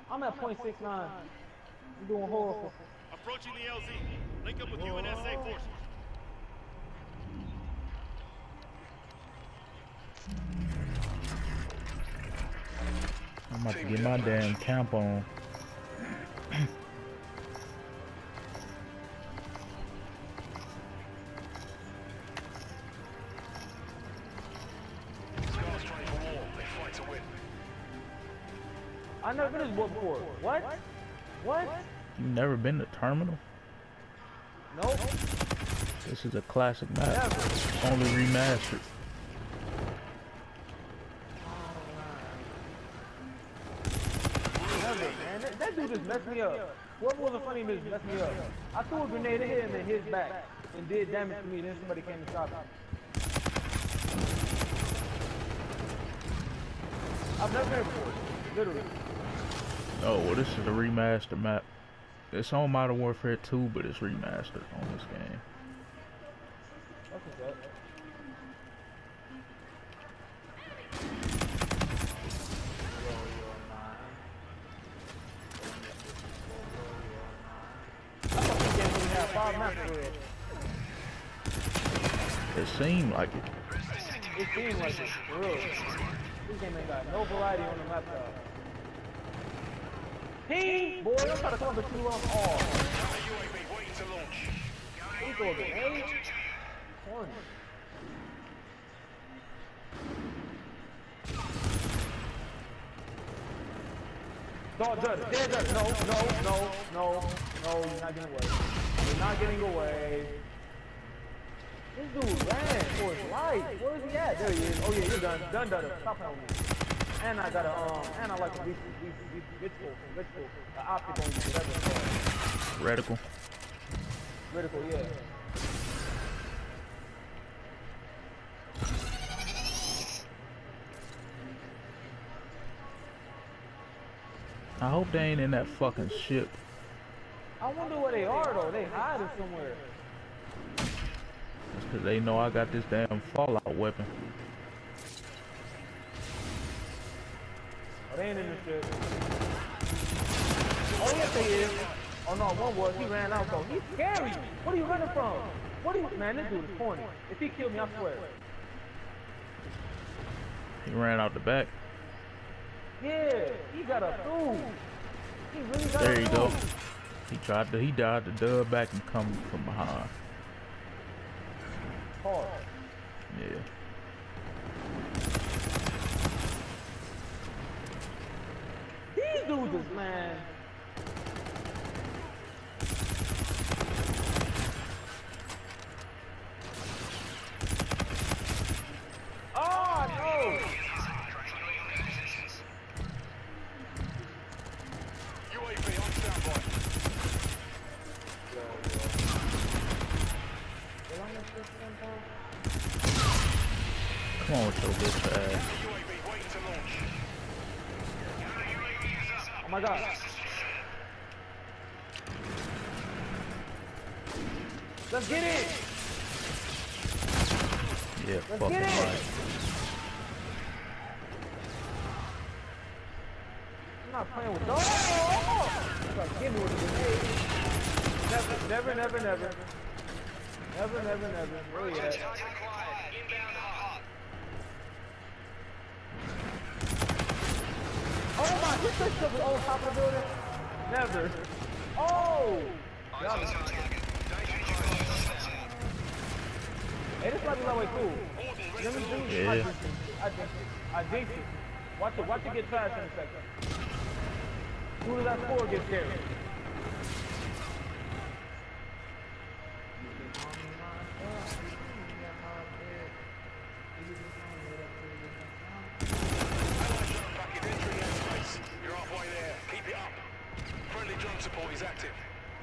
I'm at .69. I'm doing horrible. Approaching the LZ. Link up with UNSA forces. I'm about to get my damn camp on. I never been this boat before. What? What? You never been to Terminal? Nope. This is a classic map. Never. Only remastered. Never, man. That dude just messed me up. Whoever was a funny bitch messed me up. I threw a grenade at him and hit his back and did damage to me. Then somebody came and shot him. I've never been here before. Literally. Oh, well, this is a remastered map. It's on Modern Warfare 2, but it's remastered on this game. That's what's up. I thought this game only had 5 maps for it. It seemed like it. It seemed like it, for real. This game ain't got no variety on the map, though. Hey, boy, I'm trying to come with you on all. UAV waiting to launch. He throw a grenade. Corny. Dog, dead. No, you're not getting away. You're not getting away. This dude ran for his life. Where is he at? There he is. Oh yeah, you're done. Done. Stop playing with me. And I got a, and I like the vertical, the optic on you, whatever it's called. Reticle. Vertical, yeah. I hope they ain't in that fucking ship. I wonder where they are though. They hiding somewhere. That's because they know I got this damn Fallout weapon. Oh, they ain't in the ship. Oh yes they is. Oh no, one was. He ran out though. He's scary. What are you running from? What are you, man? This dude is corny. If he killed me, I swear. He ran out the back. Yeah, he got a food. He really got There a you food. go. He died to dub back and come from behind. Hard. Yeah. These dudes is, man. Oh no! UAV on standby. Come on with your bitch ass. UAV waiting to launch. Oh my god. Let's get it! Yeah, Let's fucking get it! right. I'm not playing with dogs. Oh! Like, give me with the grenade. Never. Where you at? Oh my, he pushed up on top of the building. Never. Oh! Hey, this might be my way cool. Let me do Yeah. I jinxed it. Watch it get trash in a second. As soon as that score gets there. Packet entry airspace. You're halfway there. Keep it up. Friendly drone support is active.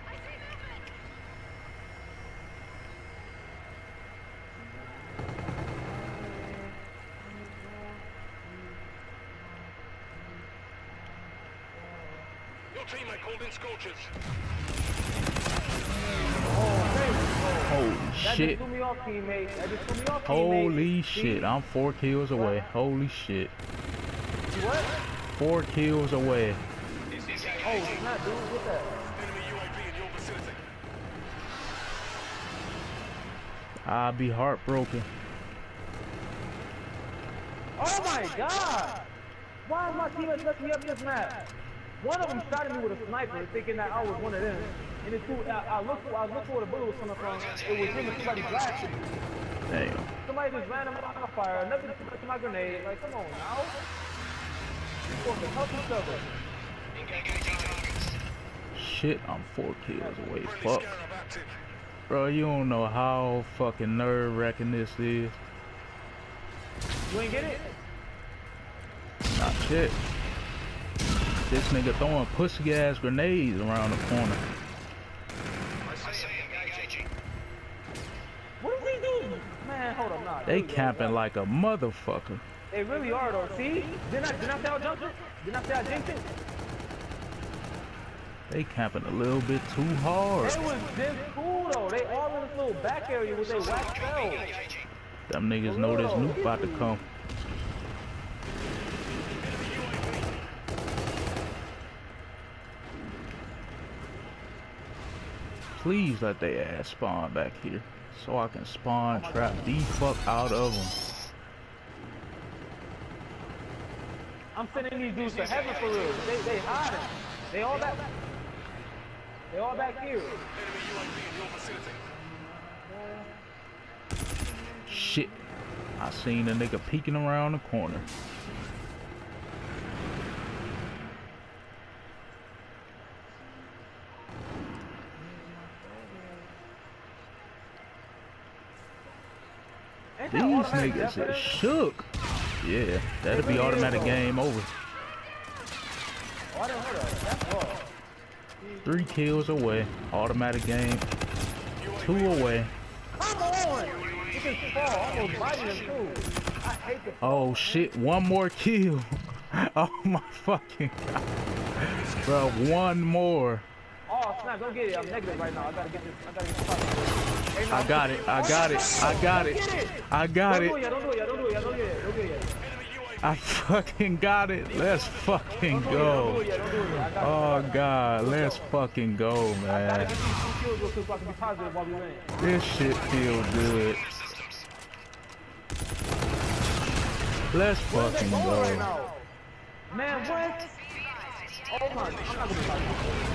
Your teammate called in scorchers. Holy That shit. just threw me off, teammate. That just threw me off, teammate. Holy See? shit. I'm 4 kills away. Holy shit. What? 4 kills away. This is Oh, snap, dude. Get that. Enemy UAV in your vicinity. I'll be heartbroken. Oh my god! Why is my teammates letting me up this map? One of them shot at me with a sniper, thinking that I was one of them. And the two, I looked where the bullet was coming from. It was him and somebody blasted me. Damn. Somebody just ran him on fire. Another just my grenade. Like, come on now. We're supposed to help each other. Shit, I'm 4 kills away. Friendly Fuck. Scarab active. Bro, you don't know how fucking nerve-wracking this is. You ain't get it? Not shit. This nigga throwing pussy-ass grenades around the corner. What is he doing? Man, hold up, nah. They dude, camping yo, like a motherfucker. They really are though. See? Didn't I say I jumped it? Didn't I say I jinxed it? They camping a little bit too hard. It was just cool though. They all in this little back area with their wax cells. Them niggas know this nuke about to come. Please let they ass spawn back here so I can spawn trap the fuck out of them. I'm sending these dudes to heaven for real. They hiding. They all back. They all back here. Enemy UAV in your vicinity. Shit. I seen a nigga peeking around the corner. Ain't These that automatic niggas death is for shook. Yeah, that'll be automatic game over. Oh, I didn't know that. That's raw. 3 kills away. Automatic game. 2 away. Come on! You can fall. I almost biting him too. I hate the Oh shit, 1 more kill. Oh my fucking god. Bro, 1 more. Oh snap, don't get it. I'm negative right now. I gotta get this. I gotta get this. Hey, no, I got it. I got it. I got it. I got Don't do it. it yet. Don't do it yet. Don't do it yet. Don't do it yet. Don't do it yet. I fucking got it. Let's fucking Don't do go. it yet. Don't do it yet. I got it. Oh god, let's fucking go, Gotta man. get these 2 kills real quick so I can be positive while we win. This shit feel good. Let's Where are they fucking going right go. now? Man, what? Oh my, I'm not gonna be positive.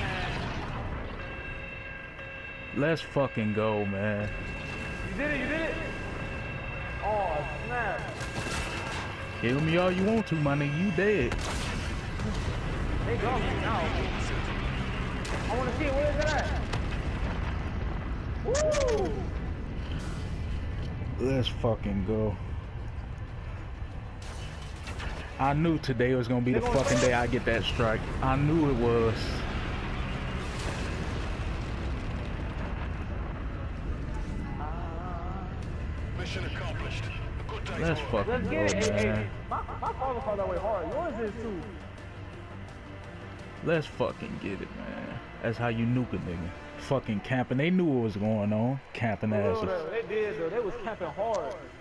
Let's fucking go, man. You did it. You did it. Oh snap. Kill me all you want to, my nigga. You dead. They got me now. I wanna see it. Where is it at? Woo! Let's fucking go. I knew today was gonna be the fucking day I get that strike. I knew it was. Mission accomplished. A good day. Let's fucking Let's go, get it. Hey, man. hey, my father fought that way hard. Yours is too. Let's fucking get it, man. That's how you nuke a nigga. Fucking camping. They knew what was going on. Camping asses. They did though. They was camping hard.